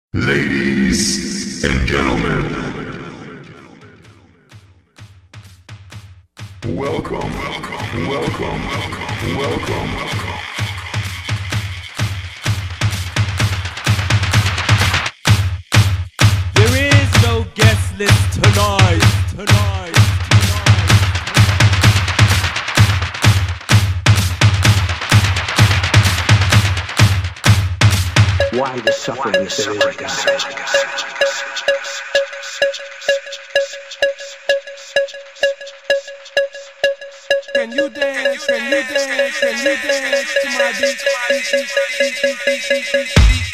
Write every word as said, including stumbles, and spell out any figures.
Ladies and gentlemen, welcome, welcome, welcome, welcome, welcome, welcome. There is no guest list tonight, tonight, tonight. Why the suffering if there is a God? Can you dance? Can you dance? Can you dance to my beat?